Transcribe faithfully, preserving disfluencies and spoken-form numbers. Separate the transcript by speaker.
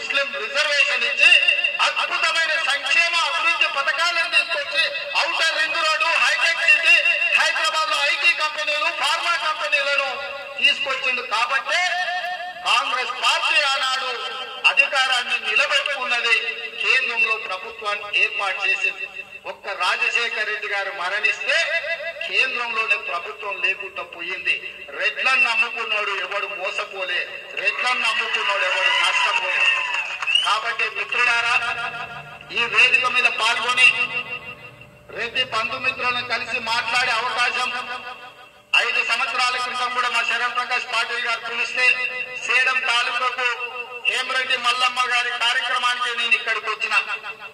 Speaker 1: ముస్లిం reservation ఇచ్చి అద్భుతమైన సంక్షేమ అభివృద్ధి పథకాలను తీసుకొచ్చి outer ring road, hitech city, Hyderabad లో ఐటీ కంపెనీలు, ఫార్మా కంపెనీలను తీసుకొచ్చింది. కాబట్టే కాంగ్రెస్ పార్టీ ఆనాడు అధికారాన్ని నిలబెట్టుకున్నది, కేంద్రంలో ప్రభుత్వాన్ని ఏర్పాటు చేసింది. ఒక్క రాజశేఖర్ రెడ్డి గారు మరణిస్తే కేంద్రంలోనే ప్రభుత్వం లేకుండా పోయింది. రెడ్లను నమ్ముకున్నాడు ఎవడు మోసపోలే, రెడ్లను నమ్ముకున్నాడు ఎవడు నష్టపోలే. కాబట్టి మిత్రులారా, ఈ వేదిక మీద పాల్గొని రెడ్డి బంధుమిత్రులను కలిసి మాట్లాడే అవకాశం ఐదు సంవత్సరాల క్రితం కూడా మా శరణ్ ప్రకాష్ పాటిల్ గారు పిలిస్తే సేడం తాలూకాకు హేమరెడ్డి మల్లమ్మ గారి కార్యక్రమానికి నేను ఇక్కడికి వచ్చిన.